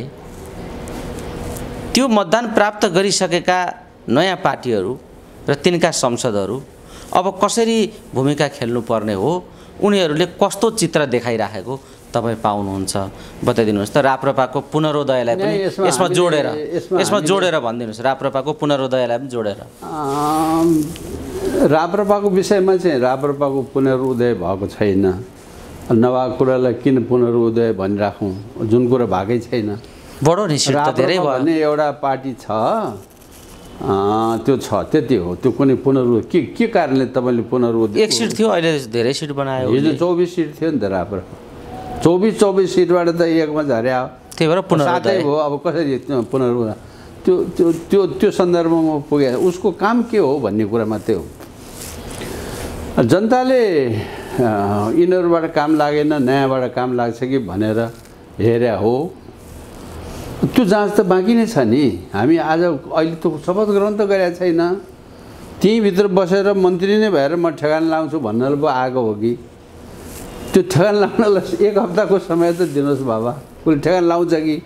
त्यो मतदान प्राप्त गरिसकेका नयाँ पार्टीहरू र तिनका संसदहरू अब कसरी भूमिका खेल्नुपर्ने हो, उनीहरूले कस्तो चित्र देखाइराखेको तपाईँ पाउनुहुन्छ बताइदिनुहोस् त। राप्रपाको पुनरोदयलाई पनि यसमा जोडेर यसमा जोडेर भनिदिनुहोस्, राप्रपाको पुनरोदयलाई पनि जोडेर। राप्रपाको विषयमा चाहिँ राप्रपाको पुनरोदय भएको छैन, नभएको कुरालाई किन पुनरोदय भनिराखौँ, जुन कुरा भएकै छैन। बडो नि सिट त धेरै भयो भन्ने एउटा पार्टी छ, त्यो छ, त्यति हो। त्यो कुनै पुनरोदय के के कारणले तपाईँले पुनरोदय? एक सिट थियो, अहिले धेरै सिट बनायो। हिजो चौबिस सिट थियो नि त राप्रपा, चौबिस चौबिस सिटबाट त एकमा झर्या हो, त्यही भएर पुनरोदय भयो। अब कसरी पुनरोदय? त्यो त्यो त्यो त्यो सन्दर्भमा पुगे, उसको काम के हो भन्ने कुरा मात्रै हो। जनताले यिनीहरूबाट काम लागेन, नयाँबाट काम लाग्छ कि भनेर हेर्या हो, त्यो जाँच त बाँकी नै छ नि। हामी आज अहिले त शपथ ग्रहण त गरेका छैन, त्यहीँभित्र बसेर मन्त्री नै भएर म ठेगान लाउँछु भन्नलाई पो आएको हो कि? त्यो ठेगान लाउनलाई एक हप्ताको समय त दिनुहोस् बाबा, उसले ठेगान लाउँछ कि?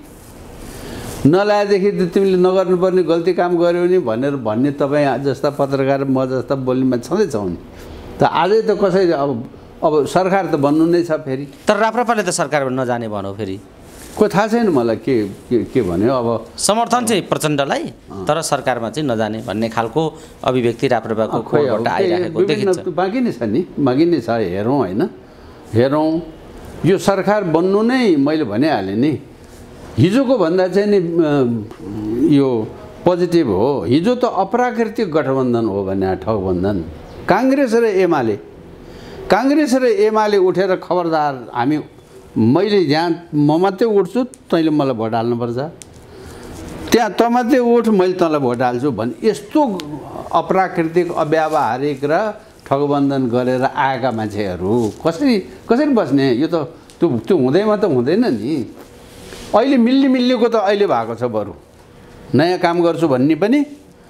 नलाएदेखि त तिमीले नगर्नुपर्ने गल्ती काम गर्यौ नि भनेर भन्ने तपाईँ जस्ता पत्रकार म जस्ता बोल्नेमा छँदैछौ नि। त आजै त कसै अब अब सरकार त बन्नु नै छ फेरि। तर राप्रपाले त सरकार नजाने भनौ फेरि, को थाहा छैन मलाई के के के भन्यो। अब समर्थन चाहिँ प्रचण्डलाई, तर सरकारमा चाहिँ नजाने भन्ने खालको अभिव्यक्ति राप्रपाको कोणबाट आइरहेको देखिन्छ। बाँकी नै छ नि, बाँकी नै छ, हेरौँ होइन, हेरौँ। यो सरकार बन्नु नै मैले भनिहालेँ नि, हिजोको भन्दा चाहिँ नि यो पोजिटिभ हो। हिजो त अप्राकृतिक गठबन्धन हो भने ठगबन्धन। काङ्ग्रेस र एमाले काङ्ग्रेस र एमाले उठेर खबरदार हामी, मैले यहाँ म मात्रै उठ्छु, तैँले मलाई भोट हाल्नुपर्छ, त्यहाँ त मात्रै उठ, मैले तँलाई भोट हाल्छु भने यस्तो अप्राकृतिक अव्यावहारिक र ठगबन्धन गरेर आएका मान्छेहरू कसरी कसरी बस्ने? यो त त्यो त्यो हुँदैमा त हुँदैन नि। अहिले मिल्ने मिल्नेको त अहिले भएको छ, बरु नयाँ काम गर्छु भन्ने पनि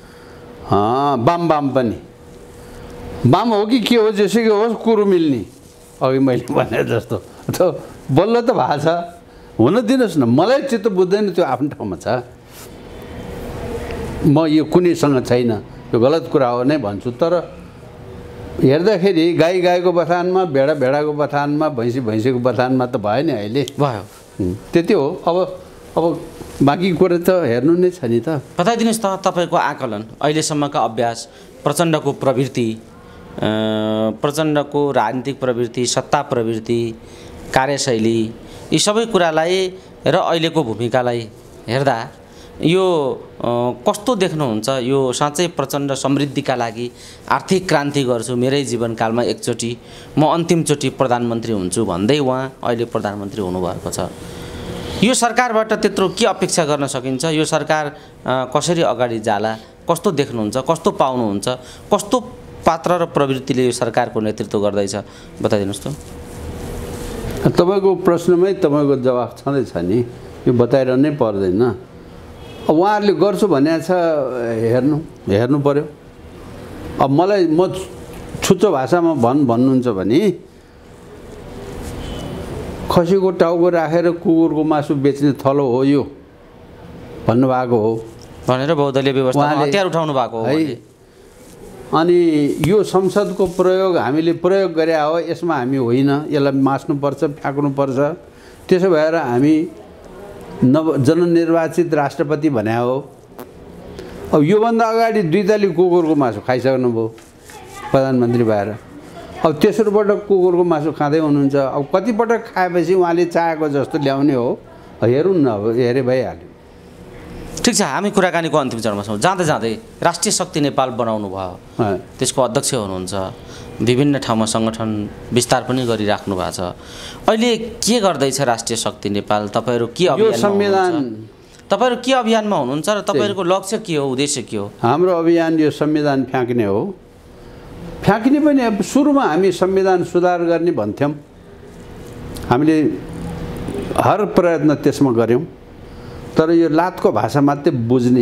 बाम बाम पनि बाम हो कि के हो, जेसुकै होस् कुरो मिल्ने। अघि मैले भने जस्तो त बल्ल त भएको छ, हुन दिनुहोस् न। मलाई चित्त बुझ्दैन, त्यो आफ्नो ठाउँमा छ। म यो कुनैसँग छैन, यो गलत कुरा हो नै भन्छु। तर हेर्दाखेरि गाई गाईको बथानमा, भेडा भेडाको बथानमा, भैँसी भैँसीको बथानमा त भयो नि, अहिले भयो, त्यति हो। अब अब बाँकी कुरा त हेर्नु नै छ नि त। बताइदिनुहोस् त तपाईँको आकलन, अहिलेसम्मका अभ्यास, प्रचण्डको प्रवृत्ति, प्रचण्डको राजनीतिक प्रवृत्ति, सत्ता प्रवृत्ति, कार्यशैली, यी सबै कुरालाई र अहिलेको भूमिकालाई हेर्दा यो कस्तो देख्नुहुन्छ? यो साँच्चै प्रचण्ड समृद्धिका लागि आर्थिक क्रान्ति गर्छु, मेरै जीवनकालमा एकचोटि म अन्तिमचोटि प्रधानमन्त्री हुन्छु भन्दै उहाँ अहिले प्रधानमन्त्री हुनुभएको छ। यो सरकारबाट त्यत्रो के अपेक्षा गर्न सकिन्छ? यो सरकार कसरी अगाडि जाला? कस्तो देख्नुहुन्छ? कस्तो पाउनुहुन्छ? कस्तो पात्र र प्रवृत्तिले यो सरकारको नेतृत्व गर्दैछ बताइदिनुहोस् त। तपाईँको प्रश्नमै तपाईँको जवाफ छँदैछ नि, यो बताइरहनै पर्दैन। उहाँहरूले गर्छु भने छ, हेर्नु हेर्नु पर्यो। अब मलाई म छुच्चो भाषामा भन् भन्नुहुन्छ भने खसीको टाउको राखेर कुकुरको मासु बेच्ने थलो हो यो भन्नुभएको हो भनेर बहुदलीय व्यवस्थामा हतियार उठाउनु भएको हो है। अनि यो संसदको प्रयोग हामीले प्रयोग गरे हो, यसमा हामी होइन, यसलाई मास्नुपर्छ, फ्याँक्नुपर्छ। त्यसो भएर हामी नव जननिर्वाचित राष्ट्रपति भने हो। अब योभन्दा अगाडि दुई ताली कुकुरको मासु खाइसक्नुभयो प्रधानमन्त्री भएर, अब तेस्रो पटक कुकुरको मासु खाँदै हुनुहुन्छ। अब कतिपटक खाएपछि उहाँले चाहेको जस्तो ल्याउने हो, हेरौँ न, अब हेरे भइहाल्यो। ठिक छ, हामी कुराकानीको अन्तिम चरणमा छौँ। जाँदै जाँदै राष्ट्रिय शक्ति नेपाल बनाउनु भयो, त्यसको अध्यक्ष हुनुहुन्छ, विभिन्न ठाउँमा सङ्गठन विस्तार पनि गरिराख्नु भएको छ। अहिले के गर्दैछ राष्ट्रिय शक्ति नेपाल? तपाईँहरू के अभियान संविधान तपाईँहरू के अभियानमा हुनुहुन्छ र तपाईँहरूको लक्ष्य के हो, उद्देश्य के हो? हाम्रो अभियान यो संविधान फ्याँक्ने हो। फ्याँक्ने पनि अब सुरुमा हामी संविधान सुधार गर्ने भन्थ्यौँ, हामीले हर प्रयत्न त्यसमा गऱ्यौँ, तर यो लातको भाषा मात्रै बुझ्ने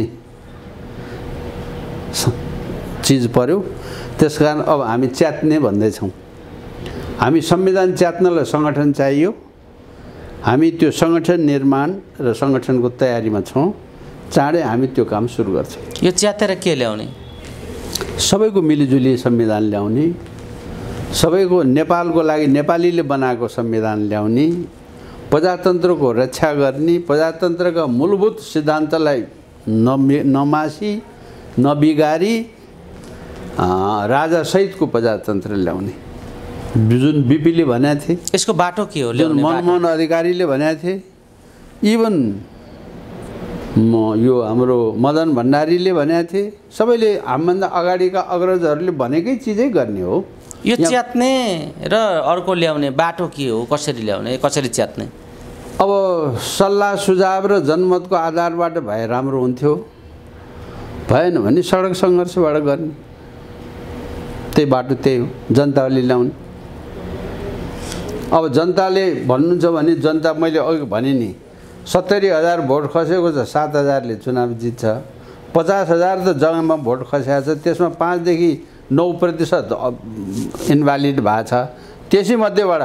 चिज पर्यो। त्यसकारण अब हामी च्यात्ने भन्दैछौँ। हामी संविधान च्यात्नलाई सङ्गठन चाहियो। हामी त्यो सङ्गठन निर्माण र सङ्गठनको तयारीमा छौँ। चाँडै हामी त्यो काम सुरु गर्छौँ। यो च्यातेर के ल्याउने? सबैको मिलिजुली संविधान ल्याउने, सबैको नेपालको लागि नेपालीले बनाएको संविधान ल्याउने, प्रजातन्त्रको रक्षा गर्ने, प्रजातन्त्रका मूलभूत सिद्धान्तलाई नमि नमासी नबिगारी राजासहितको प्रजातन्त्र ल्याउने, जुन बिपीले भनेका थिए। यसको बाटो के हो? जुन मनमोहन अधिकारीले भनेका थिए, इभन म यो हाम्रो मदन भण्डारीले भनेका थिए, सबैले हामीभन्दा अगाडिका अग्रजहरूले भनेकै चिजै गर्ने हो। यो च्यात्ने र अर्को ल्याउने बाटो के हो? कसरी ल्याउने, कसरी च्यात्ने? अब सल्लाह सुझाव र जनमतको आधारबाट भए राम्रो हुन्थ्यो। भएन भने सडक सङ्घर्षबाट गर्ने, त्यही बाटो त्यही हो, जनताले ल्याउने। अब जनताले भन्नुहुन्छ भने जनता, मैले अघि भने नि सत्तरी हजार भोट खसेको छ, सात हजारले चुनाव जित्छ। पचास हजार त जग्गामा भोट खसेको छ, त्यसमा पाँचदेखि नौ प्रतिशत इन्भ्यालिड भएको छ। त्यसैमध्येबाट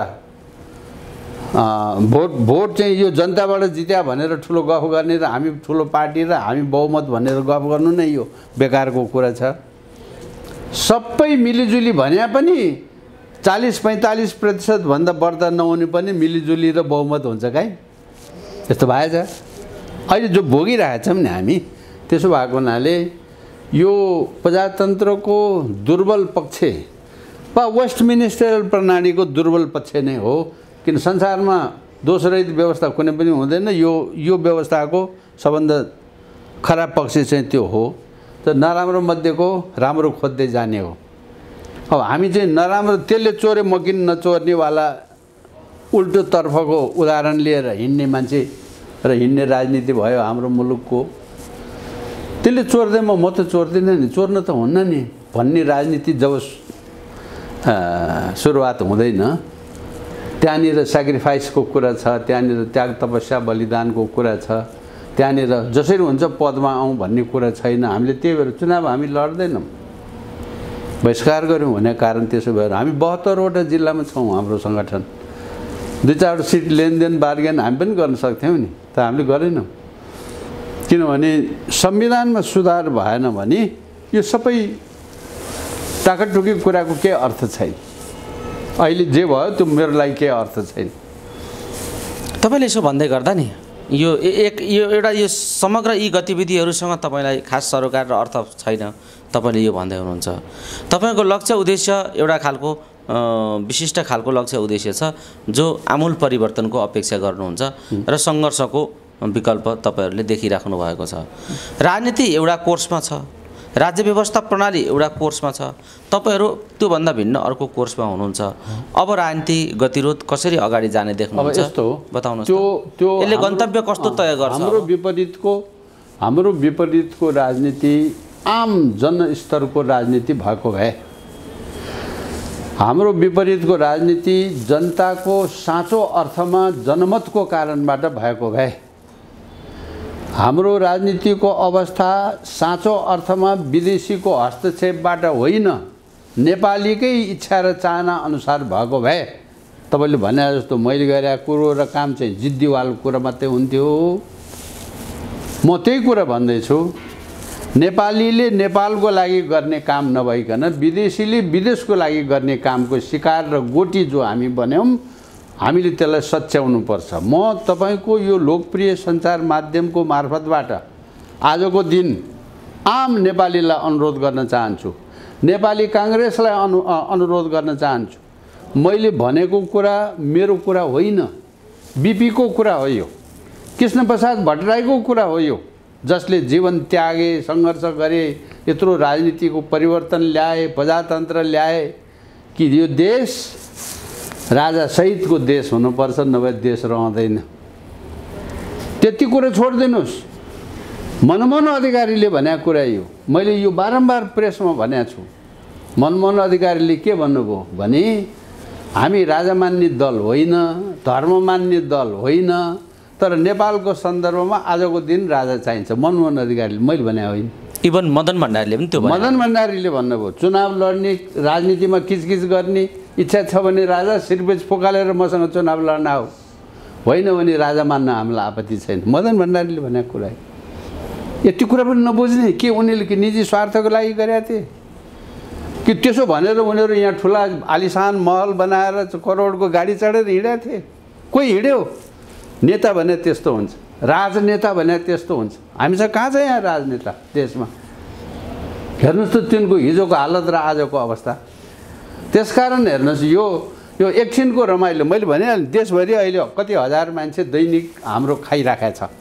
भोट भोट चाहिँ यो जनताबाट जित्या भनेर ठुलो गफ गर्ने र हामी ठुलो पार्टी र हामी बहुमत भनेर गफ गर्नु नै यो बेकारको कुरा छ। सबै मिलिजुली भने पनि चालीस पैँतालिस प्रतिशतभन्दा बढ्दा नहुने पनि मिलिजुली र बहुमत हुन्छ काहीँ? त्यस्तो भएछ। अहिले जो भोगिरहेका छौँ नि हामी, त्यसो भएको हुनाले यो प्रजातन्त्रको दुर्बल पक्ष वा वेस्ट मिनिस्टरियल प्रणालीको दुर्बल पक्ष नै हो। किन संसारमा दोषरहित व्यवस्था कुनै पनि हुँदैन। यो यो व्यवस्थाको सबभन्दा खराब पक्ष चाहिँ त्यो हो। त नराम्रो मध्येको राम्रो खोज्दै जाने हो। अब हामी चाहिँ नराम्रो त्यसले चोरे म किन नचोर्नेवाला उल्टो तर्फको उदाहरण लिएर हिँड्ने मान्छे र हिँड्ने राजनीति भयो हाम्रो मुलुकको। त्यसले चोर्दै म म त चोर्दिनँ नि, चोर्न त हुन्न नि भन्ने राजनीति जब सुरुवात हुँदैन, त्यहाँनिर सेक्रिफाइसको कुरा छ, त्यहाँनिर त्याग तपस्या बलिदानको कुरा छ, त्यहाँनिर जसरी हुन्छ पदमा आउँ भन्ने कुरा छैन। हामीले त्यही भएर चुनाव हामी लड्दैनौँ, बहिष्कार गऱ्यौँ भने कारण त्यसो भएर हामी बहत्तरवटा जिल्लामा छौँ। हाम्रो सङ्गठन दुई चारवटा सिट लेनदेन बार्गेन हामी पनि गर्न सक्थ्यौँ नि, त हामीले गरेनौँ। किनभने संविधानमा सुधार भएन भने यो सबै टाकाटुकी कुराको केही अर्थ छैन। अहिले जे भयो त्यो मेरो लागि केही अर्थ छैन। तपाईँले यसो भन्दै गर्दा नि यो एक यो एउटा यो समग्र यी गतिविधिहरूसँग तपाईँलाई खास सरोकार र अर्थ छैन, तपाईँले यो भन्दै हुनुहुन्छ। तपाईँको लक्ष्य उद्देश्य एउटा खालको विशिष्ट खालको लक्ष्य उद्देश्य छ जो आमूल परिवर्तनको अपेक्षा गर्नुहुन्छ र सङ्घर्षको विकल्प तपाईँहरूले देखिराख्नु भएको छ। राजनीति एउटा कोर्समा छ, राज्य व्यवस्था प्रणाली एउटा कोर्समा छ, तपाईँहरू त्योभन्दा भिन्न अर्को कोर्समा हुनुहुन्छ। अब राजनीति गतिरोध कसरी अगाडि जाने देख्नुहुन्छ? यस्तो बताउनुहोस्। त्यो त्यो यसले गन्तव्य कस्तो तय गर्छ? हाम्रो विपरीतको हाम्रो विपरीतको राजनीति आम जनस्तरको राजनीति भएको भए, हाम्रो विपरीतको राजनीति जनताको साँचो अर्थमा जनमतको कारणबाट भएको भए, हाम्रो राजनीतिको अवस्था साँचो अर्थमा विदेशीको हस्तक्षेपबाट होइन, नेपालीकै इच्छा र चाहना अनुसार भएको भए, तपाईँले भने जस्तो मैले गरेको कुरो र काम चाहिँ जिद्दीवाल कुरा मात्रै हुन्थ्यो। म त्यही कुरा भन्दैछु, नेपालीले नेपालको लागि गर्ने काम नभइकन विदेशीले विदेशको लागि गर्ने कामको शिकार र गोटी जो हामी बन्यौँ, हामीले त्यसलाई सच्याउनुपर्छ। म तपाईँको यो लोकप्रिय सञ्चार माध्यमको मार्फतबाट आजको दिन आम नेपालीलाई अनुरोध गर्न चाहन्छु, नेपाली काङ्ग्रेसलाई अनु अनुरोध गर्न चाहन्छु। मैले भनेको कुरा मेरो कुरा होइन, बिपीको कुरा हो, यो कृष्णप्रसाद भट्टराईको कुरा हो, यो जसले जीवन त्यागे, सङ्घर्ष गरे, यत्रो राजनीतिको परिवर्तन ल्याए, प्रजातन्त्र ल्याए कि यो देश राजा सहितको देश हुनुपर्छ, नभए देश रहँदैन। त्यति कुरा छोडिदिनुहोस्। मनमोहन अधिकारीले भनेको कुरा यो, मैले यो बारम्बार प्रेसमा भनेको छु। मनमोहन अधिकारीले के भन्नुभयो भने हामी राजा मान्ने दल होइन, धर्म मान्ने दल होइन, तर नेपालको सन्दर्भमा आजको दिन राजा चाहिन्छ। मनमोहन अधिकारीले, मैले भने होइन। इभन मदन भण्डारीले पनि त्यो भने। मदन भण्डारीले भन्नुभयो चुनाव लड्ने, राजनीतिमा किचकिच गर्ने इच्छा छ भने राजा सिरपेज फुकालेर मसँग चुनाव लड्न आऊ, होइन भने राजा मान्न हामीलाई आपत्ति छैन। मदन भण्डारीले भनेको कुरा यति कुरा पनि नबुझ्ने के उनीहरूले कि निजी स्वार्थको लागि गरेका थिए कि त्यसो भनेर उनीहरू यहाँ ठुला आलिशान महल बनाएर करोडको गाडी चढेर हिँडेका थिए? कोही हिँड्यो? नेता भने त्यस्तो हुन्छ, राजनेता भने त्यस्तो हुन्छ। हामीसँग कहाँ छ यहाँ राजनेता देशमा? हेर्नुहोस् त तिनको हिजोको हालत र आजको अवस्था। त्यसकारण हेर्नुहोस् यो यो एकछिनको रमाइलो। मैले भनिहालेँ देशभरि अहिले कति हजार मान्छे दैनिक हाम्रो खाइराखेको छ,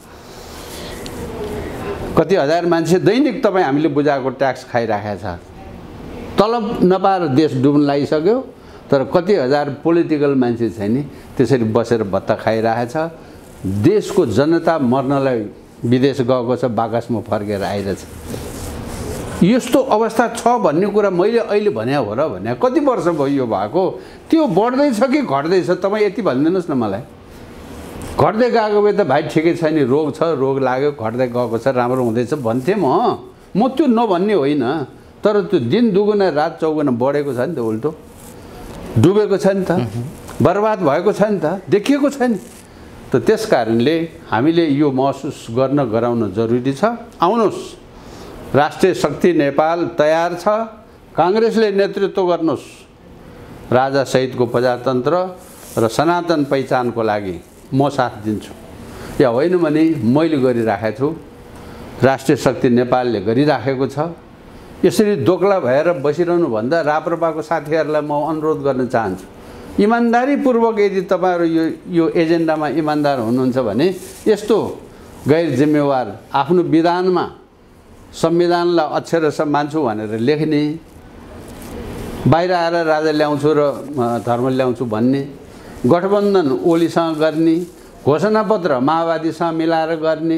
कति हजार मान्छे दैनिक तपाईँ हामीले बुझाएको ट्याक्स खाइराखेको छ। तलब नपाएर देश डुब्न लागिसक्यो, तर कति हजार पोलिटिकल मान्छे चाहिँ नि त्यसरी बसेर भत्ता खाइरहेको छ। देशको जनता मर्नलाई विदेश गएको छ, बाकसमा फर्केर आइरहेछ। यस्तो अवस्था छ भन्ने कुरा मैले अहिले भने हो र भने कति वर्ष भयो यो भएको? त्यो बढ्दैछ कि घट्दैछ? तपाईँ यति भनिदिनुहोस् न मलाई। घट्दै गएको भए त भाइ ठिकै छ नि, रोग छ, रोग लाग्यो, घट्दै गएको छ, राम्रो हुँदैछ भन्थेँ म म त्यो नभन्ने होइन, तर त्यो दिन दुगुना रात चौगुना बढेको छ नि त, उल्टो डुबेको छ नि त, बर्बाद भएको छ नि त, देखिएको छ नि त। त्यस कारणले हामीले यो महसुस गर्न गराउन जरुरी छ। आउनुहोस्, राष्ट्रिय शक्ति नेपाल तयार छ। काङ्ग्रेसले नेतृत्व गर्नुहोस् राजा सहितको प्रजातन्त्र र सनातन पहिचानको लागि म साथ दिन्छु। या होइन भने मैले गरिराखेको छु, राष्ट्रिय शक्ति नेपालले गरिराखेको छ। यसरी दोक्ला भएर बसिरहनु भन्दा राप्रपाको साथीहरूलाई म अनुरोध गर्न चाहन्छु, इमान्दारीपूर्वक यदि तपाईँहरू यो यो एजेन्डामा इमान्दार हुनुहुन्छ भने यस्तो गैर जिम्मेवार आफ्नो विधानमा संविधानलाई अक्षरशः मान्छु भनेर लेख्ने, बाहिर आएर राजा ल्याउँछु र धर्म ल्याउँछु भन्ने, गठबन्धन ओलीसँग गर्ने, घोषणापत्र माओवादीसँग मिलाएर गर्ने,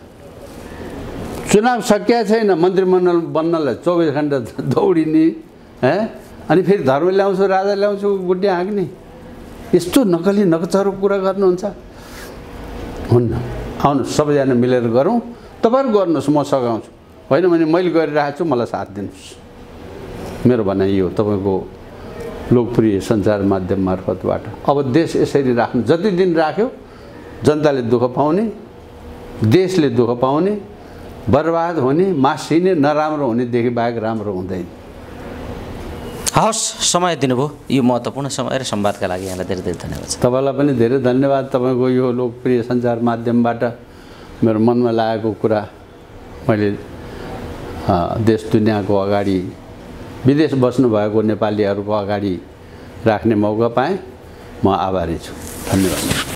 चुनाव सकिया छैन मन्त्रीमण्डल बन्नलाई चौबिस घन्टा दौडिने, है अनि फेरि धर्म ल्याउँछु राजा ल्याउँछु गुड्डी हाँक्ने, यस्तो नकली नकचरो कुरा गर्नुहुन्छ? हुन्न। आउनुहोस् सबैजना मिलेर गरौँ। तपाईँहरू गर्नुहोस्, म सघाउँछु। होइन भने मैले गरिरहेको छु, मलाई साथ दिनुहोस्। मेरो भनाइ यो तपाईँको लोकप्रिय सञ्चार माध्यम मार्फतबाट। अब देश यसरी राख्नु, जति दिन राख्यो जनताले दुःख पाउने, देशले दुःख पाउने, बर्बाद हुने, मासिने, नराम्रो हुनेदेखि बाहेक राम्रो हुँदैन। हवस्, समय दिनुभयो यो महत्त्वपूर्ण समय र संवादका लागि यहाँलाई धेरै धेरै धन्यवाद। तपाईँलाई पनि धेरै धन्यवाद। तपाईँको यो लोकप्रिय सञ्चार माध्यमबाट मेरो मनमा लागेको कुरा मैले देश दुनियाँको अगाडि, विदेश बस्नुभएको नेपालीहरूको अगाडि राख्ने मौका पाएँ। म आभारी छु। धन्यवाद।